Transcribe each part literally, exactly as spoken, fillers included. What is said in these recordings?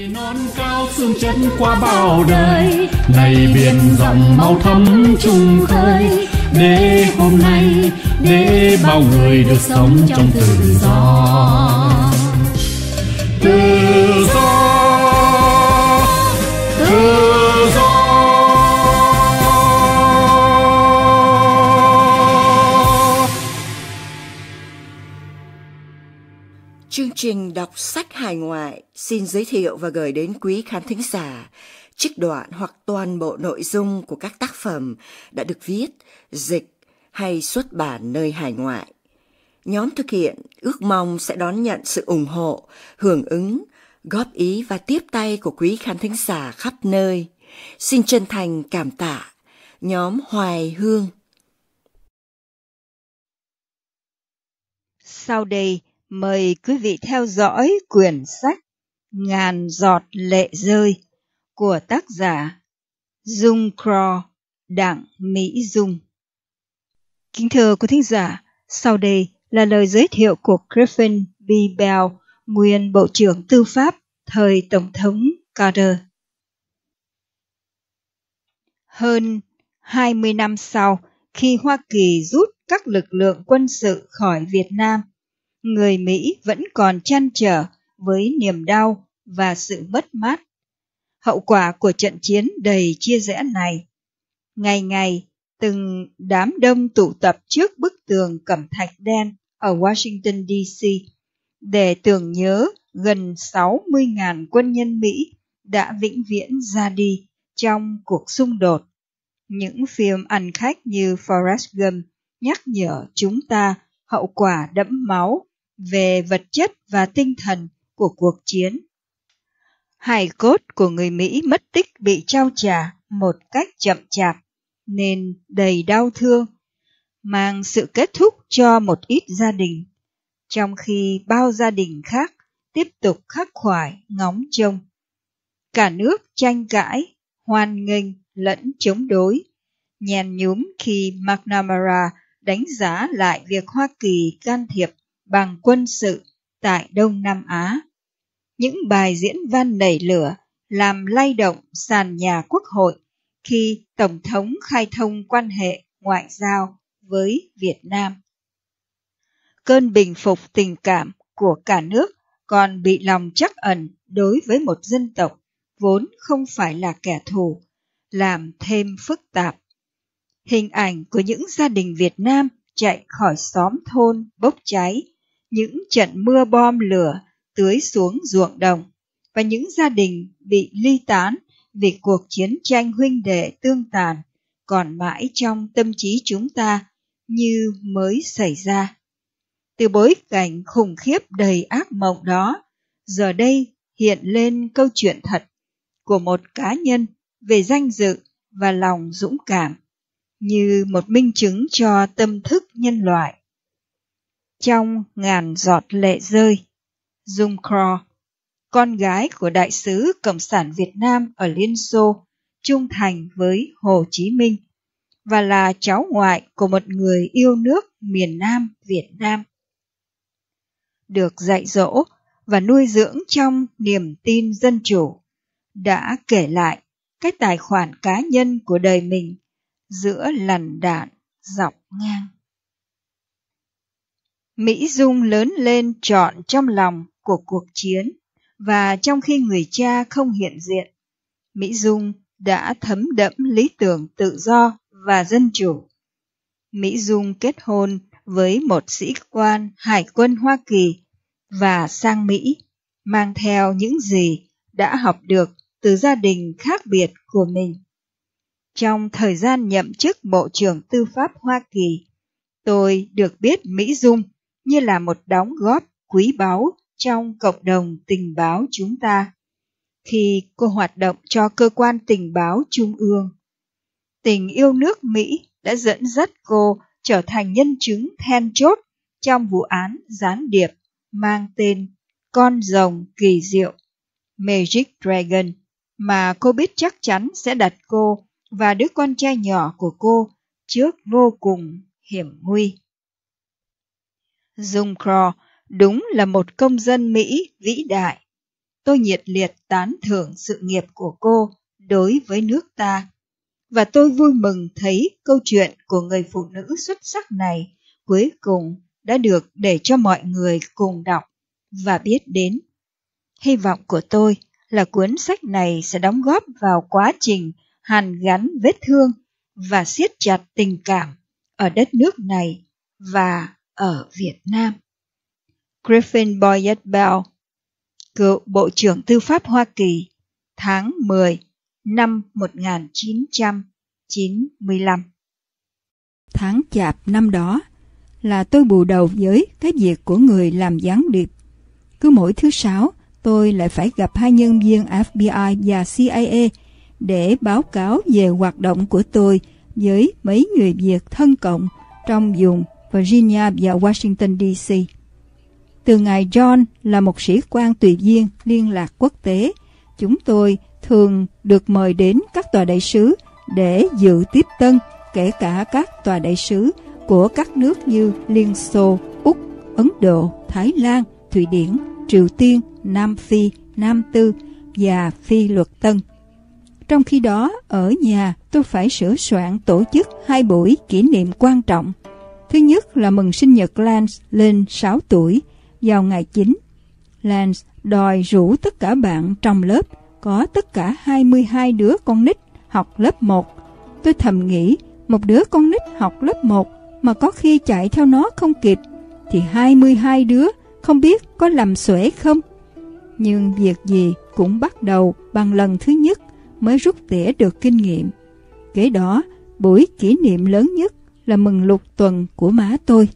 Non cao xương chân qua bao đời, này biển rộng mau thấm chung khơi, để hôm nay để bao người được sống trong tự do. Tự do, tự do. Chương trình đọc sách hải ngoại xin giới thiệu và gửi đến quý khán thính giả trích đoạn hoặc toàn bộ nội dung của các tác phẩm đã được viết, dịch hay xuất bản nơi hải ngoại. Nhóm thực hiện ước mong sẽ đón nhận sự ủng hộ, hưởng ứng, góp ý và tiếp tay của quý khán thính giả khắp nơi. Xin chân thành cảm tạ. Nhóm Hoài Hương. Sau đây, mời quý vị theo dõi quyển sách Ngàn giọt lệ rơi của tác giả Dung Craw, Đặng Mỹ Dung. Kính thưa quý thính giả, sau đây là lời giới thiệu của Griffin B. Bell, nguyên Bộ trưởng Tư pháp thời Tổng thống Carter. Hơn hai mươi năm sau, khi Hoa Kỳ rút các lực lượng quân sự khỏi Việt Nam, người Mỹ vẫn còn trăn trở với niềm đau và sự mất mát. Hậu quả của trận chiến đầy chia rẽ này. Ngày ngày, từng đám đông tụ tập trước bức tường cẩm thạch đen ở Washington, D C để tưởng nhớ gần sáu mươi nghìn quân nhân Mỹ đã vĩnh viễn ra đi trong cuộc xung đột. Những phim ăn khách như Forrest Gump nhắc nhở chúng ta hậu quả đẫm máu về vật chất và tinh thần của cuộc chiến. Hài cốt của người Mỹ mất tích bị trao trả một cách chậm chạp nên đầy đau thương, mang sự kết thúc cho một ít gia đình, trong khi bao gia đình khác tiếp tục khắc khoải ngóng trông. Cả nước tranh cãi, hoan nghênh lẫn chống đối, nhèn nhúm khi McNamara đánh giá lại việc Hoa Kỳ can thiệp bằng quân sự tại Đông Nam Á. Những bài diễn văn nảy lửa làm lay động sàn nhà Quốc hội khi Tổng thống khai thông quan hệ ngoại giao với Việt Nam. Cơn bình phục tình cảm của cả nước còn bị lòng trắc ẩn đối với một dân tộc vốn không phải là kẻ thù, làm thêm phức tạp. Hình ảnh của những gia đình Việt Nam chạy khỏi xóm thôn bốc cháy, những trận mưa bom lửa tưới xuống ruộng đồng, và những gia đình bị ly tán vì cuộc chiến tranh huynh đệ tương tàn còn mãi trong tâm trí chúng ta như mới xảy ra. Từ bối cảnh khủng khiếp đầy ác mộng đó, giờ đây hiện lên câu chuyện thật của một cá nhân về danh dự và lòng dũng cảm, như một minh chứng cho tâm thức nhân loại. Trong Ngàn giọt lệ rơi, Dung Craw, con gái của đại sứ Cộng sản Việt Nam ở Liên Xô, trung thành với Hồ Chí Minh, và là cháu ngoại của một người yêu nước miền Nam Việt Nam. Được dạy dỗ và nuôi dưỡng trong niềm tin dân chủ, đã kể lại cái tài khoản cá nhân của đời mình giữa lằn đạn dọc ngang. Mỹ Dung lớn lên trọn trong lòng của cuộc chiến, và trong khi người cha không hiện diện, Mỹ Dung đã thấm đẫm lý tưởng tự do và dân chủ. Mỹ Dung kết hôn với một sĩ quan Hải quân Hoa Kỳ và sang Mỹ, mang theo những gì đã học được từ gia đình khác biệt của mình. Trong thời gian nhậm chức Bộ trưởng Tư pháp Hoa Kỳ, tôi được biết Mỹ Dung như là một đóng góp quý báu trong cộng đồng tình báo chúng ta, khi cô hoạt động cho cơ quan tình báo trung ương. Tình yêu nước Mỹ đã dẫn dắt cô trở thành nhân chứng then chốt trong vụ án gián điệp mang tên Con rồng kỳ diệu, Magic Dragon, mà cô biết chắc chắn sẽ đặt cô và đứa con trai nhỏ của cô trước vô cùng hiểm nguy. Dung Craw đúng là một công dân Mỹ vĩ đại. tôi nhiệt liệt tán thưởng sự nghiệp của cô đối với nước ta. Và tôi vui mừng thấy câu chuyện của người phụ nữ xuất sắc này cuối cùng đã được để cho mọi người cùng đọc và biết đến. Hy vọng của tôi là cuốn sách này sẽ đóng góp vào quá trình hàn gắn vết thương và siết chặt tình cảm ở đất nước này và ở Việt Nam. Griffin Boyett Bell, cựu Bộ trưởng Tư pháp Hoa Kỳ, tháng mười năm một nghìn chín trăm chín mươi lăm. Tháng Chạp năm đó là tôi bù đầu với cái việc của người làm gián điệp. Cứ mỗi thứ Sáu, tôi lại phải gặp hai nhân viên F B I và C I A để báo cáo về hoạt động của tôi với mấy người Việt thân cộng trong vùng Virginia và Washington D C. Từ ngày John là một sĩ quan tùy viên liên lạc quốc tế, chúng tôi thường được mời đến các tòa đại sứ để dự tiếp tân, kể cả các tòa đại sứ của các nước như Liên Xô, Úc, Ấn Độ, Thái Lan, Thụy Điển, Triều Tiên, Nam Phi, Nam Tư và Phi Luật Tân. Trong khi đó, ở nhà tôi phải sửa soạn tổ chức hai buổi kỷ niệm quan trọng. Thứ nhất là mừng sinh nhật Lance lên sáu tuổi vào ngày chín. Lance đòi rủ tất cả bạn trong lớp, có tất cả hai mươi hai đứa con nít học lớp một. Tôi thầm nghĩ, một đứa con nít học lớp một mà có khi chạy theo nó không kịp, thì hai mươi hai đứa không biết có làm xuể không. Nhưng việc gì cũng bắt đầu bằng lần thứ nhất mới rút tỉa được kinh nghiệm. Kế đó, buổi kỷ niệm lớn nhất là mừng lục tuần của má tôi.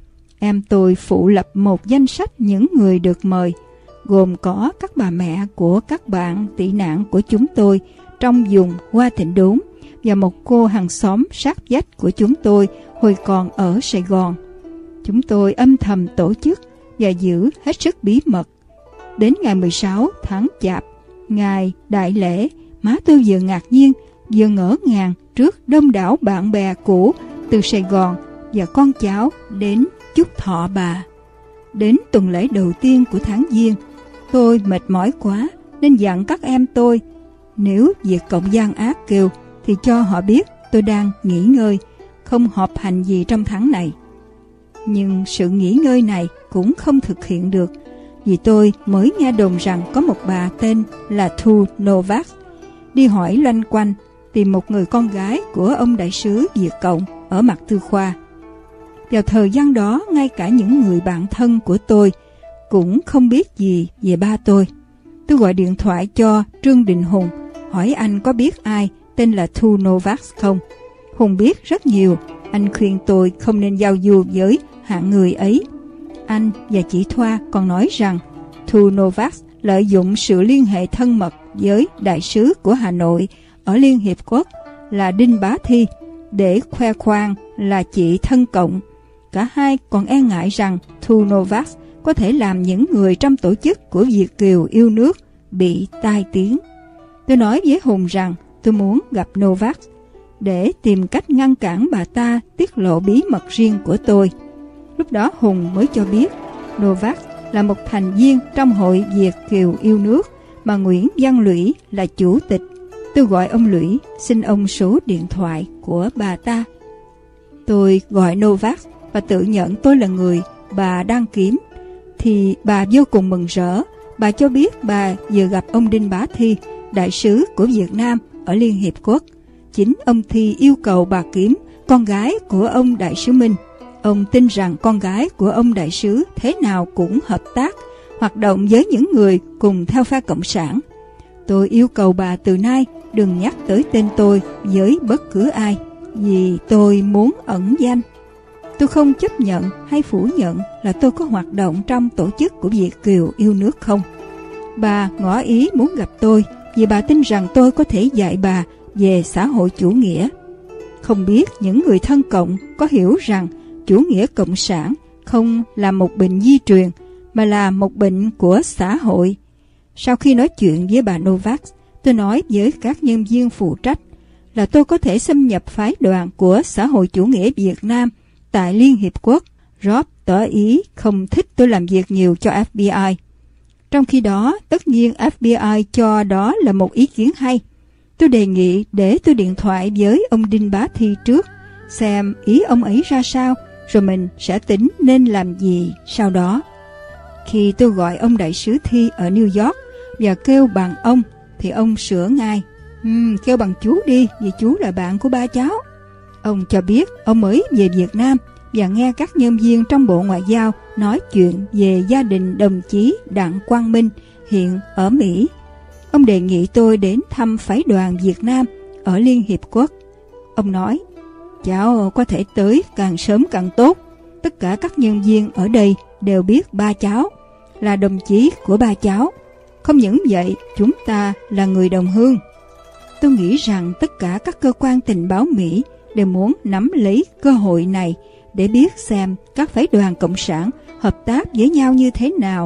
Em tôi phụ lập một danh sách những người được mời, gồm có các bà mẹ của các bạn tị nạn của chúng tôi trong vùng Hoa Thịnh Đốn và một cô hàng xóm sát vách của chúng tôi hồi còn ở Sài Gòn. Chúng tôi âm thầm tổ chức và giữ hết sức bí mật. Đến ngày mười sáu tháng Chạp, ngày đại lễ, má tôi vừa ngạc nhiên vừa ngỡ ngàng trước đông đảo bạn bè cũ từ Sài Gòn và con cháu đến chúc thọ bà. Đến tuần lễ đầu tiên của tháng Giêng, tôi mệt mỏi quá nên dặn các em tôi, nếu việc cộng gian ác kêu thì cho họ biết tôi đang nghỉ ngơi, không họp hành gì trong tháng này. Nhưng sự nghỉ ngơi này cũng không thực hiện được, vì tôi mới nghe đồn rằng có một bà tên là Thu Novak đi hỏi loanh quanh tìm một người con gái của ông đại sứ Việt Cộng ở Mạc Tư Khoa. Vào thời gian đó, ngay cả những người bạn thân của tôi cũng không biết gì về ba tôi. Tôi gọi điện thoại cho Trương Đình Hùng, hỏi anh có biết ai tên là Thu Novak không. Hùng biết rất nhiều, anh khuyên tôi không nên giao du với hạng người ấy. Anh và chị Thoa còn nói rằng Thu Novak lợi dụng sự liên hệ thân mật với đại sứ của Hà Nội ở Liên Hiệp Quốc là Đinh Bá Thi để khoe khoang là chị thân cộng. Cả hai còn e ngại rằng Thu Novak có thể làm những người trong tổ chức của Việt kiều yêu nước bị tai tiếng. Tôi nói với Hùng rằng tôi muốn gặp Novak để tìm cách ngăn cản bà ta tiết lộ bí mật riêng của tôi. Lúc đó Hùng mới cho biết Novak là một thành viên trong hội Việt kiều yêu nước mà Nguyễn Văn Lũy là chủ tịch. Tôi gọi ông Lũy xin ông số điện thoại của bà ta. Tôi gọi Novak và tự nhận tôi là người bà đang kiếm, thì bà vô cùng mừng rỡ. Bà cho biết bà vừa gặp ông Đinh Bá Thi, đại sứ của Việt Nam ở Liên Hiệp Quốc. Chính ông Thi yêu cầu bà kiếm con gái của ông đại sứ Minh. Ông tin rằng con gái của ông đại sứ thế nào cũng hợp tác, hoạt động với những người cùng theo phe Cộng sản. Tôi yêu cầu bà từ nay đừng nhắc tới tên tôi với bất cứ ai, vì tôi muốn ẩn danh. Tôi không chấp nhận hay phủ nhận là tôi có hoạt động trong tổ chức của Việt kiều yêu nước không. Bà ngỏ ý muốn gặp tôi vì bà tin rằng tôi có thể dạy bà về xã hội chủ nghĩa. Không biết những người thân cộng có hiểu rằng chủ nghĩa cộng sản không là một bệnh di truyền mà là một bệnh của xã hội. Sau khi nói chuyện với bà Novak, tôi nói với các nhân viên phụ trách là tôi có thể xâm nhập phái đoàn của xã hội chủ nghĩa Việt Nam tại Liên Hiệp Quốc. Rob tỏ ý không thích tôi làm việc nhiều cho F B I. Trong khi đó, tất nhiên ép bê i cho đó là một ý kiến hay. Tôi đề nghị để tôi điện thoại với ông Đinh Bá Thi trước, xem ý ông ấy ra sao, rồi mình sẽ tính nên làm gì sau đó. Khi tôi gọi ông đại sứ Thi ở New York và kêu bằng ông, thì ông sửa ngay. Ừm, kêu bằng chú đi, vì chú là bạn của ba cháu. Ông cho biết ông mới về Việt Nam và nghe các nhân viên trong Bộ Ngoại giao nói chuyện về gia đình đồng chí Đặng Quang Minh hiện ở Mỹ. Ông đề nghị tôi đến thăm phái đoàn Việt Nam ở Liên Hiệp Quốc. Ông nói, cháu có thể tới càng sớm càng tốt. Tất cả các nhân viên ở đây đều biết ba cháu, là đồng chí của ba cháu. Không những vậy, chúng ta là người đồng hương. Tôi nghĩ rằng tất cả các cơ quan tình báo Mỹ đều muốn nắm lấy cơ hội này để biết xem các phái đoàn cộng sản hợp tác với nhau như thế nào.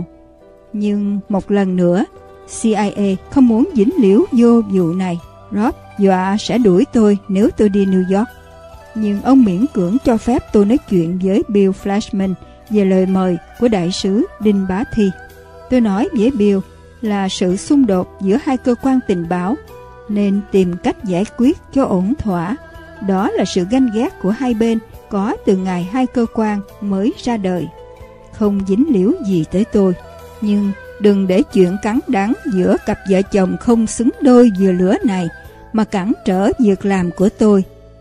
Nhưng một lần nữa, xê i a không muốn dính líu vô vụ này. Rob dọa sẽ đuổi tôi nếu tôi đi New York. Nhưng ông miễn cưỡng cho phép tôi nói chuyện với Bill Flashman về lời mời của đại sứ Đinh Bá Thi. Tôi nói với Bill là sự xung đột giữa hai cơ quan tình báo nên tìm cách giải quyết cho ổn thỏa. Đó là sự ganh ghét của hai bên có từ ngày hai cơ quan mới ra đời. Không dính líu gì tới tôi, nhưng đừng để chuyện cắn đắng giữa cặp vợ chồng không xứng đôi vừa lửa này mà cản trở việc làm của tôi.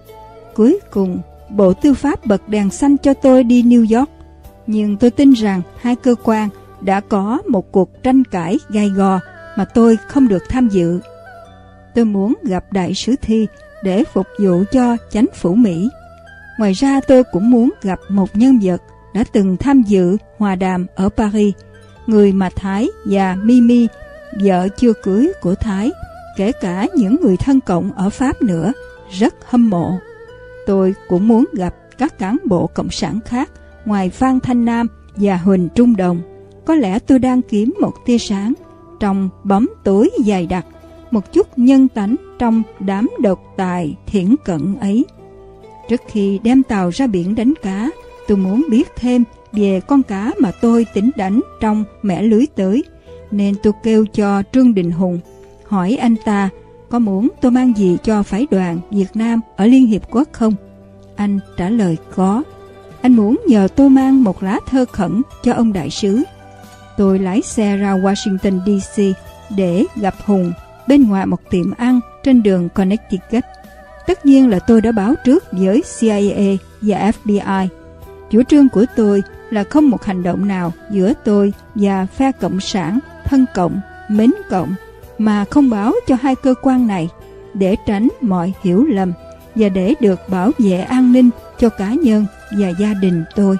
Cuối cùng, Bộ Tư pháp bật đèn xanh cho tôi đi New York, nhưng tôi tin rằng hai cơ quan đã có một cuộc tranh cãi gay go mà tôi không được tham dự. Tôi muốn gặp đại sứ Thi để phục vụ cho chính phủ Mỹ. Ngoài ra tôi cũng muốn gặp một nhân vật đã từng tham dự hòa đàm ở Paris, người mà Thái và Mimi, vợ chưa cưới của Thái, kể cả những người thân cộng ở Pháp nữa, rất hâm mộ. Tôi cũng muốn gặp các cán bộ cộng sản khác ngoài Phan Thanh Nam và Huỳnh Trung Đồng. Có lẽ tôi đang kiếm một tia sáng trong bóng tối dày đặc, một chút nhân tánh trong đám độc tài thiển cận ấy. Trước khi đem tàu ra biển đánh cá, tôi muốn biết thêm về con cá mà tôi tính đánh trong mẻ lưới tới, nên tôi kêu cho Trương Đình Hùng, hỏi anh ta có muốn tôi mang gì cho phái đoàn Việt Nam ở Liên Hiệp Quốc không. Anh trả lời có. Anh muốn nhờ tôi mang một lá thơ khẩn cho ông đại sứ. Tôi lái xe ra Washington D C để gặp Hùng bên ngoài một tiệm ăn trên đường Connecticut. Tất nhiên là tôi đã báo trước với C I A và F B I. Chủ trương của tôi là không một hành động nào giữa tôi và phe cộng sản, thân cộng, mến cộng mà không báo cho hai cơ quan này, để tránh mọi hiểu lầm và để được bảo vệ an ninh cho cá nhân và gia đình tôi.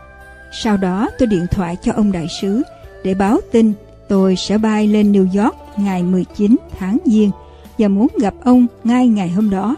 Sau đó tôi điện thoại cho ông đại sứ để báo tin tôi sẽ bay lên New York ngày mười chín tháng Giêng và muốn gặp ông ngay ngày hôm đó.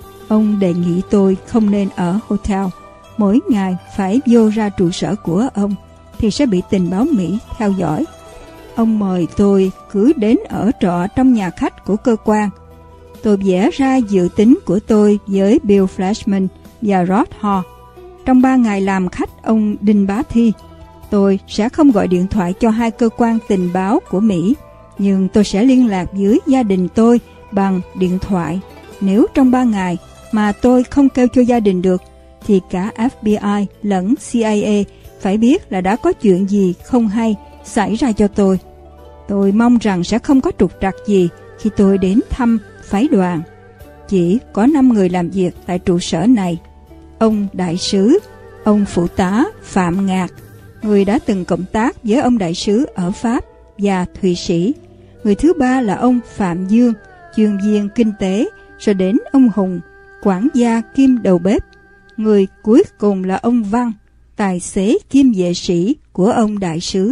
Ông đề nghị tôi không nên ở hotel, mỗi ngày phải vô ra trụ sở của ông thì sẽ bị tình báo Mỹ theo dõi. Ông mời tôi cứ đến ở trọ trong nhà khách của cơ quan. Tôi vẽ ra dự tính của tôi với Bill Flashman và Rod Hall. Trong ba ngày làm khách ông Đinh Bá Thi, tôi sẽ không gọi điện thoại cho hai cơ quan tình báo của Mỹ, nhưng tôi sẽ liên lạc với gia đình tôi bằng điện thoại. Nếu trong ba ngày mà tôi không kêu cho gia đình được, thì cả F B I lẫn C I A phải biết là đã có chuyện gì không hay xảy ra cho tôi. Tôi mong rằng sẽ không có trục trặc gì khi tôi đến thăm phái đoàn. Chỉ có năm người làm việc tại trụ sở này. Ông đại sứ, ông phụ tá Phạm Ngạc, người đã từng cộng tác với ông đại sứ ở Pháp và Thụy Sĩ. Người thứ ba là ông Phạm Dương, chuyên viên kinh tế, rồi đến ông Hùng, quản gia kiêm đầu bếp. Người cuối cùng là ông Văn, tài xế kiêm vệ sĩ của ông đại sứ.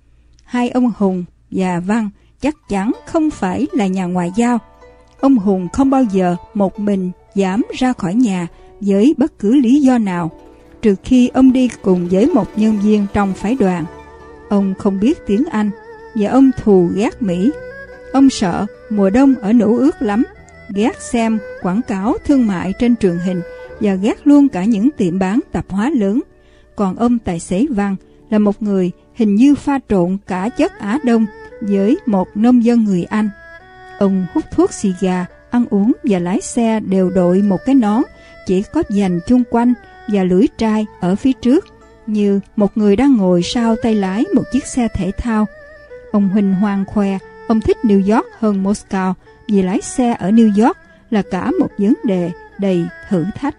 Hai ông Hùng và Văn chắc chắn không phải là nhà ngoại giao. Ông Hùng không bao giờ một mình dám ra khỏi nhà với bất cứ lý do nào, trừ khi ông đi cùng với một nhân viên trong phái đoàn. Ông không biết tiếng Anh và ông thù ghét Mỹ. Ông sợ mùa đông ở Nữ ướt lắm, ghét xem quảng cáo thương mại trên truyền hình và ghét luôn cả những tiệm bán tạp hóa lớn. Còn ông tài xế Văn là một người hình như pha trộn cả chất Á Đông với một nông dân người Anh. Ông hút thuốc xì gà, ăn uống và lái xe đều đội một cái nón chỉ có dành chung quanh và lưỡi trai ở phía trước, như một người đang ngồi sau tay lái một chiếc xe thể thao. Ông huỳnh hoang khoe ông thích New York hơn Moscow vì lái xe ở New York là cả một vấn đề đầy thử thách.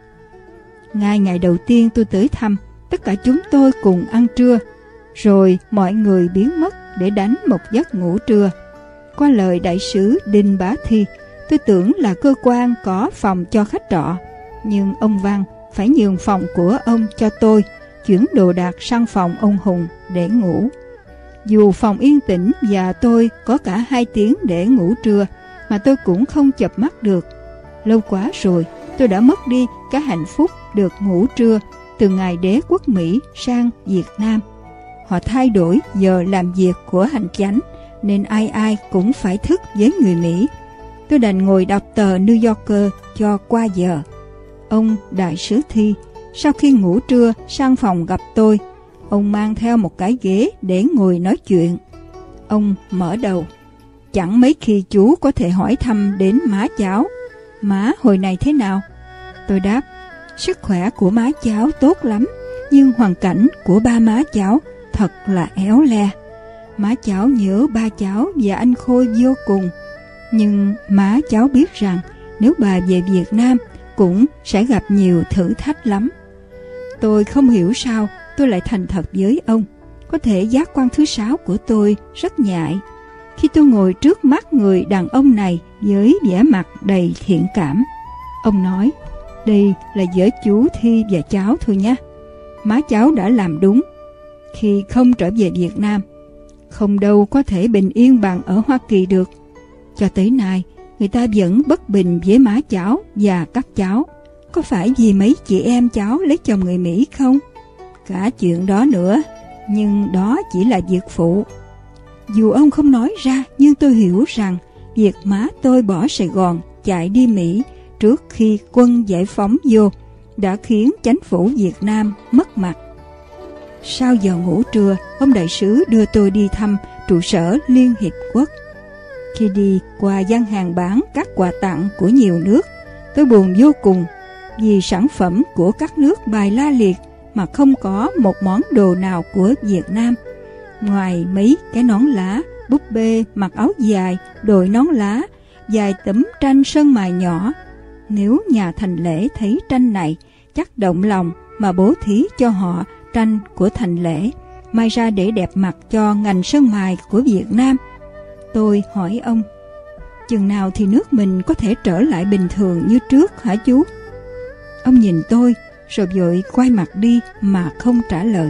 Ngay ngày đầu tiên tôi tới thăm, tất cả chúng tôi cùng ăn trưa, rồi mọi người biến mất để đánh một giấc ngủ trưa. Qua lời đại sứ Đinh Bá Thi, tôi tưởng là cơ quan có phòng cho khách trọ, nhưng ông Văn phải nhường phòng của ông cho tôi, chuyển đồ đạc sang phòng ông Hùng để ngủ. Dù phòng yên tĩnh và tôi có cả hai tiếng để ngủ trưa, mà tôi cũng không chợp mắt được. Lâu quá rồi, tôi đã mất đi cái hạnh phúc được ngủ trưa từ ngày đế quốc Mỹ sang Việt Nam. Họ thay đổi giờ làm việc của hành chánh, nên ai ai cũng phải thức với người Mỹ. Tôi đành ngồi đọc tờ New Yorker cho qua giờ. Ông đại sứ Thi, sau khi ngủ trưa sang phòng gặp tôi, ông mang theo một cái ghế để ngồi nói chuyện. Ông mở đầu: chẳng mấy khi chú có thể hỏi thăm đến má cháu. Má hồi này thế nào? Tôi đáp: sức khỏe của má cháu tốt lắm, nhưng hoàn cảnh của ba má cháu thật là éo le. Má cháu nhớ ba cháu và anh Khôi vô cùng, nhưng má cháu biết rằng nếu bà về Việt Nam cũng sẽ gặp nhiều thử thách lắm. Tôi không hiểu sao tôi lại thành thật với ông. Có thể giác quan thứ sáu của tôi rất nhạy. Khi tôi ngồi trước mắt người đàn ông này với vẻ mặt đầy thiện cảm, ông nói: đây là vợ chú Thi và cháu thôi nhé. Má cháu đã làm đúng khi không trở về Việt Nam. Không đâu có thể bình yên bằng ở Hoa Kỳ được. Cho tới nay, người ta vẫn bất bình với má cháu và các cháu. Có phải vì mấy chị em cháu lấy chồng người Mỹ không? Cả chuyện đó nữa, nhưng đó chỉ là việc phụ. Dù ông không nói ra, nhưng tôi hiểu rằng việc má tôi bỏ Sài Gòn chạy đi Mỹ trước khi quân giải phóng vô đã khiến chính phủ Việt Nam mất mặt. Sau giờ ngủ trưa, ông đại sứ đưa tôi đi thăm trụ sở Liên Hiệp Quốc. Khi đi qua gian hàng bán các quà tặng của nhiều nước, tôi buồn vô cùng vì sản phẩm của các nước bày la liệt mà không có một món đồ nào của Việt Nam. Ngoài mấy cái nón lá, búp bê mặc áo dài, đội nón lá, vài tấm tranh sơn mài nhỏ. Nếu nhà Thành Lễ thấy tranh này, chắc động lòng mà bố thí cho họ tranh của Thành Lễ, mai ra để đẹp mặt cho ngành sơn mài của Việt Nam. Tôi hỏi ông: chừng nào thì nước mình có thể trở lại bình thường như trước hả chú? Ông nhìn tôi rồi vội quay mặt đi mà không trả lời.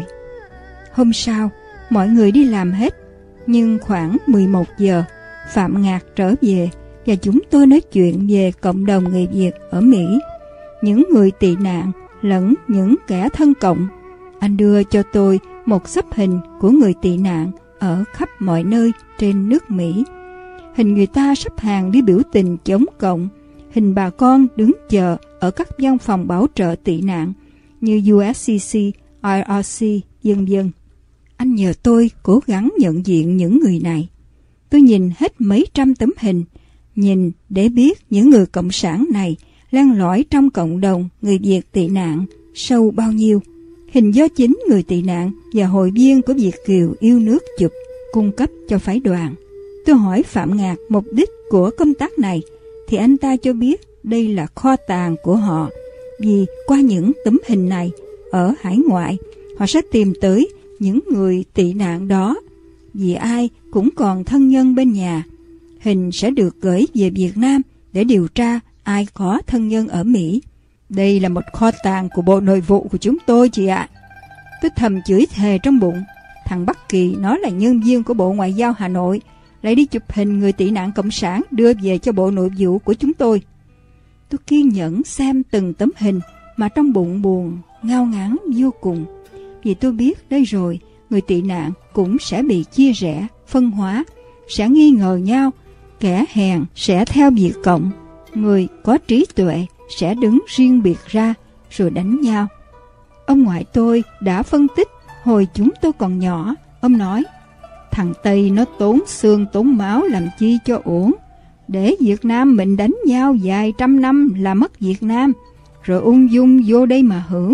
Hôm sau, mọi người đi làm hết, nhưng khoảng mười một giờ, Phạm Ngạc trở về và chúng tôi nói chuyện về cộng đồng người Việt ở Mỹ, những người tị nạn lẫn những kẻ thân cộng. Anh đưa cho tôi một xấp hình của người tị nạn ở khắp mọi nơi trên nước Mỹ. Hình người ta sắp hàng đi biểu tình chống cộng, hình bà con đứng chờ ở các văn phòng bảo trợ tị nạn như u ét xê xê, i rờ xê, vân vân. Anh nhờ tôi cố gắng nhận diện những người này. Tôi nhìn hết mấy trăm tấm hình, nhìn để biết những người cộng sản này len lỏi trong cộng đồng người Việt tị nạn sâu bao nhiêu. Hình do chính người tị nạn và hội viên của Việt kiều yêu nước chụp, cung cấp cho phái đoàn. Tôi hỏi Phạm Ngạc mục đích của công tác này, thì anh ta cho biết đây là kho tàng của họ. Vì qua những tấm hình này, ở hải ngoại, họ sẽ tìm tới những người tị nạn đó. Vì ai cũng còn thân nhân bên nhà. Hình sẽ được gửi về Việt Nam để điều tra ai có thân nhân ở Mỹ. Đây là một kho tàng của Bộ Nội vụ của chúng tôi, chị ạ. Tôi thầm chửi thề trong bụng. Thằng Bắc Kỳ nó là nhân viên của Bộ Ngoại giao Hà Nội, lại đi chụp hình người tị nạn cộng sản đưa về cho Bộ Nội vụ của chúng tôi. Tôi kiên nhẫn xem từng tấm hình mà trong bụng buồn, ngao ngán vô cùng. Vì tôi biết đây rồi, người tị nạn cũng sẽ bị chia rẽ, phân hóa, sẽ nghi ngờ nhau. Kẻ hèn sẽ theo Việt Cộng, người có trí tuệ sẽ đứng riêng biệt ra rồi đánh nhau. Ông ngoại tôi đã phân tích hồi chúng tôi còn nhỏ. Ông nói, thằng Tây nó tốn xương tốn máu làm chi cho uổng. Để Việt Nam mình đánh nhau vài trăm năm là mất Việt Nam, rồi ung dung vô đây mà hưởng.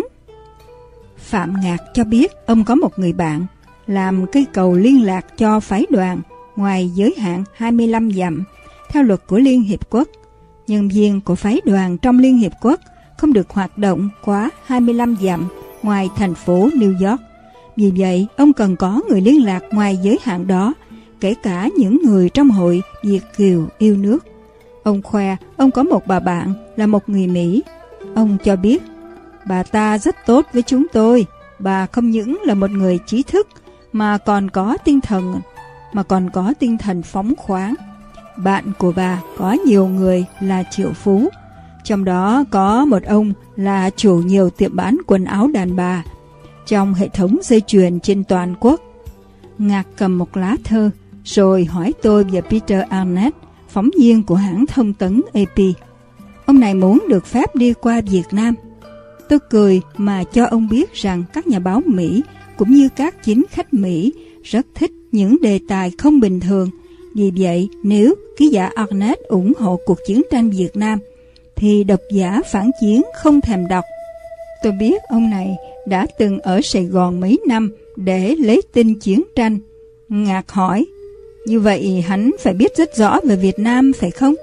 Phạm Ngạc cho biết ông có một người bạn làm cây cầu liên lạc cho phái đoàn ngoài giới hạn hai mươi lăm dặm theo luật của Liên Hiệp Quốc. Nhân viên của phái đoàn trong Liên Hiệp Quốc không được hoạt động quá hai mươi lăm dặm ngoài thành phố New York. Vì vậy, ông cần có người liên lạc ngoài giới hạn đó, kể cả những người trong hội Việt Kiều yêu nước. Ông khoe ông có một bà bạn là một người Mỹ. Ông cho biết, bà ta rất tốt với chúng tôi. Bà không những là một người trí thức mà còn có tinh thần mà còn có tinh thần phóng khoáng. Bạn của bà có nhiều người là triệu phú, trong đó có một ông là chủ nhiều tiệm bán quần áo đàn bà trong hệ thống dây chuyền trên toàn quốc. Ngạc cầm một lá thơ rồi hỏi tôi về Peter Arnett, phóng viên của hãng thông tấn a pê. Ông này muốn được phép đi qua Việt Nam. Tôi cười mà cho ông biết rằng các nhà báo Mỹ cũng như các chính khách Mỹ rất thích những đề tài không bình thường. Vì vậy, nếu ký giả Arnett ủng hộ cuộc chiến tranh Việt Nam, thì độc giả phản chiến không thèm đọc. Tôi biết ông này đã từng ở Sài Gòn mấy năm để lấy tin chiến tranh. Ngạc hỏi, như vậy hắn phải biết rất rõ về Việt Nam phải không?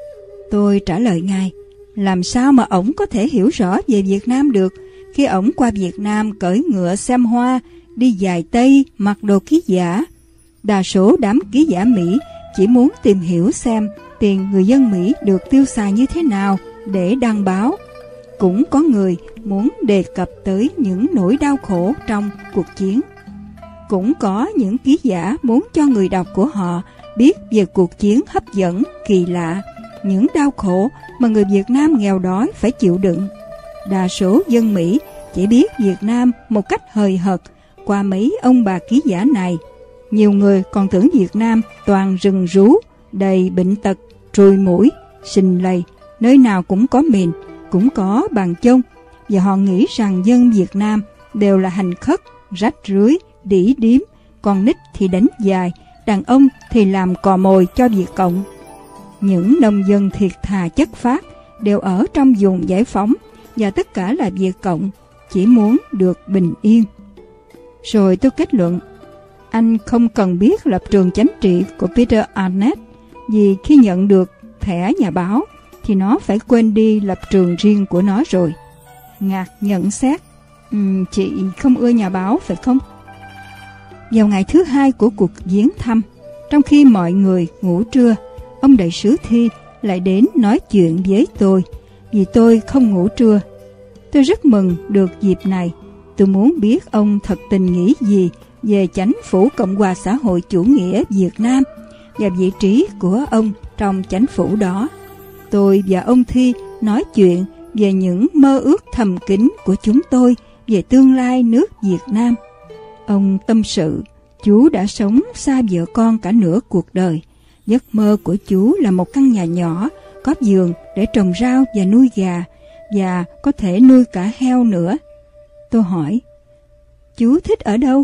Tôi trả lời ngài, làm sao mà ổng có thể hiểu rõ về Việt Nam được khi ổng qua Việt Nam cưỡi ngựa xem hoa, đi dài Tây, mặc đồ ký giả. Đa số đám ký giả Mỹ chỉ muốn tìm hiểu xem tiền người dân Mỹ được tiêu xài như thế nào để đăng báo. Cũng có người muốn đề cập tới những nỗi đau khổ trong cuộc chiến. Cũng có những ký giả muốn cho người đọc của họ biết về cuộc chiến hấp dẫn, kỳ lạ, những đau khổ mà người Việt Nam nghèo đói phải chịu đựng. Đa số dân Mỹ chỉ biết Việt Nam một cách hời hợt qua mấy ông bà ký giả này. Nhiều người còn tưởng Việt Nam toàn rừng rú, đầy bệnh tật, trùi mũi, sình lầy, nơi nào cũng có mìn, cũng có bàn chông, và họ nghĩ rằng dân Việt Nam đều là hành khất, rách rưới, đĩ điếm, con nít thì đánh dài, đàn ông thì làm cò mồi cho Việt Cộng. Những nông dân thiệt thà chất phác đều ở trong vùng giải phóng, và tất cả là Việt Cộng, chỉ muốn được bình yên. Rồi tôi kết luận, anh không cần biết lập trường chính trị của Peter Arnett, vì khi nhận được thẻ nhà báo thì nó phải quên đi lập trường riêng của nó rồi. Ngạc nhận xét, um, chị không ưa nhà báo phải không? Vào ngày thứ hai của cuộc viếng thăm, trong khi mọi người ngủ trưa, ông đại sứ Thi lại đến nói chuyện với tôi, vì tôi không ngủ trưa. Tôi rất mừng được dịp này. Tôi muốn biết ông thật tình nghĩ gì về Chánh phủ Cộng hòa xã hội chủ nghĩa Việt Nam và vị trí của ông trong Chánh phủ đó. Tôi và ông Thi nói chuyện về những mơ ước thầm kín của chúng tôi về tương lai nước Việt Nam. Ông tâm sự, chú đã sống xa vợ con cả nửa cuộc đời. Giấc mơ của chú là một căn nhà nhỏ, có vườn để trồng rau và nuôi gà, và có thể nuôi cả heo nữa. Tôi hỏi, chú thích ở đâu?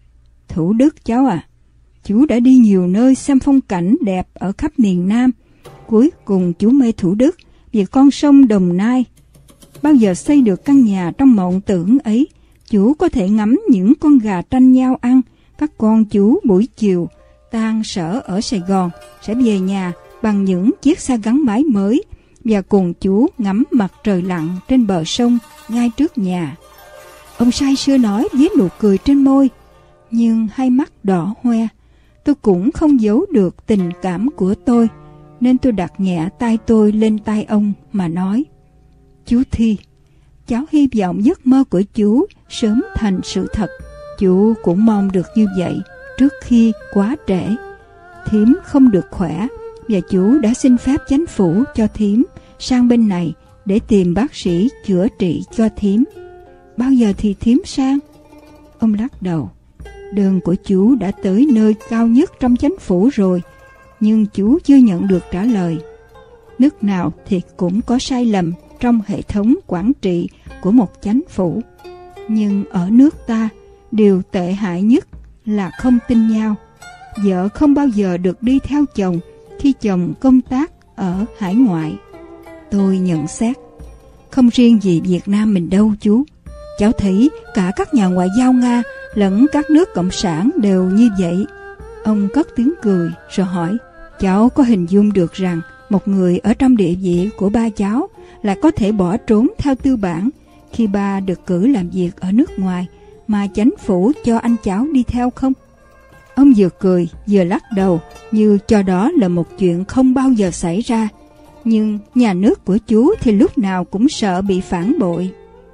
Thủ Đức cháu à. Chú đã đi nhiều nơi xem phong cảnh đẹp ở khắp miền Nam. Cuối cùng chú mê Thủ Đức vì con sông Đồng Nai. Bao giờ xây được căn nhà trong mộng tưởng ấy, chú có thể ngắm những con gà tranh nhau ăn. Các con chú buổi chiều tan sở ở Sài Gòn sẽ về nhà bằng những chiếc xe gắn máy mới, và cùng chú ngắm mặt trời lặn trên bờ sông ngay trước nhà. Ông say sưa nói với nụ cười trên môi, nhưng hai mắt đỏ hoe. Tôi cũng không giấu được tình cảm của tôi, nên tôi đặt nhẹ tay tôi lên tay ông mà nói, chú Thi, cháu hy vọng giấc mơ của chú sớm thành sự thật. Chú cũng mong được như vậy trước khi quá trễ. Thím không được khỏe, và chú đã xin phép Chánh phủ cho thím sang bên này để tìm bác sĩ chữa trị cho thím. Bao giờ thì thím sang? Ông lắc đầu. Đơn của chú đã tới nơi cao nhất trong Chánh phủ rồi, nhưng chú chưa nhận được trả lời. Nước nào thì cũng có sai lầm trong hệ thống quản trị của một Chánh phủ, nhưng ở nước ta, điều tệ hại nhất là không tin nhau. Vợ không bao giờ được đi theo chồng khi chồng công tác ở hải ngoại. Tôi nhận xét, không riêng gì Việt Nam mình đâu chú. Cháu thấy cả các nhà ngoại giao Nga lẫn các nước cộng sản đều như vậy. Ông cất tiếng cười rồi hỏi, cháu có hình dung được rằng một người ở trong địa vị của ba cháu lại có thể bỏ trốn theo tư bản khi ba được cử làm việc ở nước ngoài mà chính phủ cho anh cháu đi theo không? Ông vừa cười vừa lắc đầu như cho đó là một chuyện không bao giờ xảy ra. Nhưng nhà nước của chú thì lúc nào cũng sợ bị phản bội.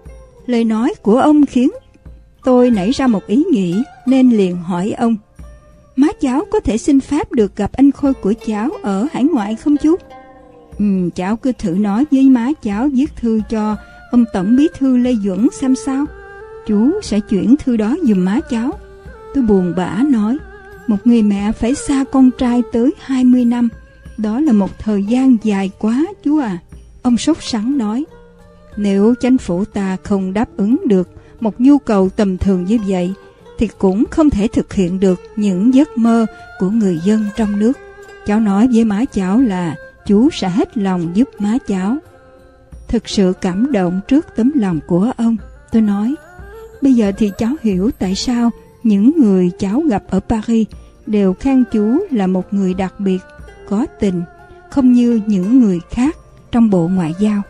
Lời nói của ông khiến tôi nảy ra một ý nghĩ nên liền hỏi ông, má cháu có thể xin phép được gặp anh Khôi của cháu ở hải ngoại không chú? Ừ, cháu cứ thử nói với má cháu viết thư cho ông Tổng Bí thư Lê Duẩn xem sao. Chú sẽ chuyển thư đó giùm má cháu. Tôi buồn bã nói, một người mẹ phải xa con trai tới hai mươi năm. Đó là một thời gian dài quá chú à. Ông sốt sắng nói, nếu chính phủ ta không đáp ứng được một nhu cầu tầm thường như vậy thì cũng không thể thực hiện được những giấc mơ của người dân trong nước. Cháu nói với má cháu là chú sẽ hết lòng giúp má cháu. Thực sự cảm động trước tấm lòng của ông. Tôi nói, bây giờ thì cháu hiểu tại sao những người cháu gặp ở Paris đều khen chú là một người đặc biệt, có tình, không như những người khác trong Bộ Ngoại giao.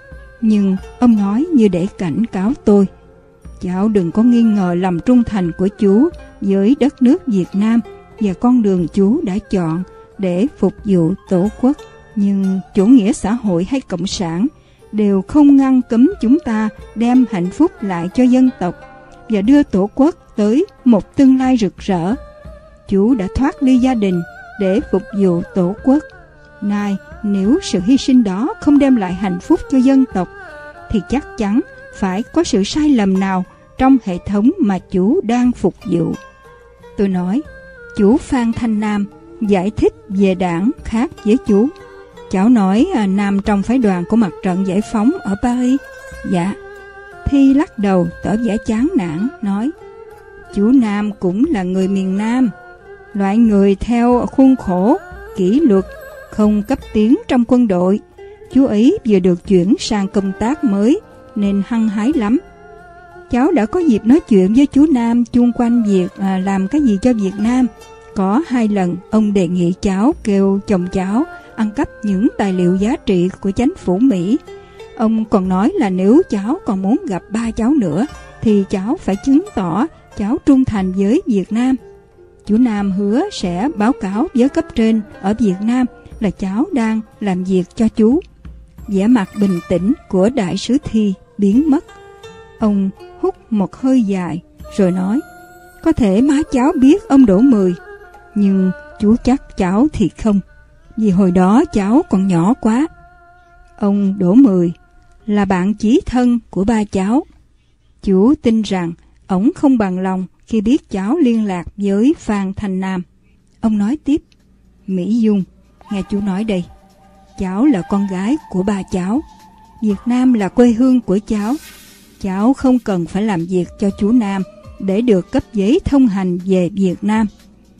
Nhưng ông nói như để cảnh cáo tôi, cháu đừng có nghi ngờ lòng trung thành của chú với đất nước Việt Nam và con đường chú đã chọn để phục vụ Tổ quốc. Nhưng chủ nghĩa xã hội hay cộng sản đều không ngăn cấm chúng ta đem hạnh phúc lại cho dân tộc và đưa Tổ quốc tới một tương lai rực rỡ. Chú đã thoát ly gia đình để phục vụ Tổ quốc. Nay, nếu sự hy sinh đó không đem lại hạnh phúc cho dân tộc, thì chắc chắn phải có sự sai lầm nào trong hệ thống mà chú đang phục vụ. Tôi nói, chú Phan Thanh Nam giải thích về đảng khác với chú. Cháu nói à, nằm trong phái đoàn của Mặt trận Giải phóng ở Paris. Dạ. Thi lắc đầu tỏ vẻ chán nản, nói, chú Nam cũng là người miền Nam, loại người theo khuôn khổ, kỷ luật, không cấp tiến trong quân đội. Chú ấy vừa được chuyển sang công tác mới nên hăng hái lắm. Cháu đã có dịp nói chuyện với chú Nam chung quanh việc à, làm cái gì cho Việt Nam. Có hai lần ông đề nghị cháu kêu chồng cháu ăn cắp những tài liệu giá trị của chính phủ Mỹ. Ông còn nói là nếu cháu còn muốn gặp ba cháu nữa thì cháu phải chứng tỏ cháu trung thành với Việt Nam. Chú Nam hứa sẽ báo cáo với cấp trên ở Việt Nam là cháu đang làm việc cho chú. Vẻ mặt bình tĩnh của đại sứ Thi biến mất. Ông hút một hơi dài rồi nói, có thể má cháu biết ông Đỗ Mười, nhưng chú chắc cháu thì không, vì hồi đó cháu còn nhỏ quá. Ông Đỗ Mười là bạn chí thân của ba cháu. Chú tin rằng ổng không bằng lòng khi biết cháu liên lạc với Phan Thanh Nam. Ông nói tiếp, Mỹ Dung, nghe chú nói đây, cháu là con gái của ba cháu, Việt Nam là quê hương của cháu. Cháu không cần phải làm việc cho chú Nam để được cấp giấy thông hành về Việt Nam.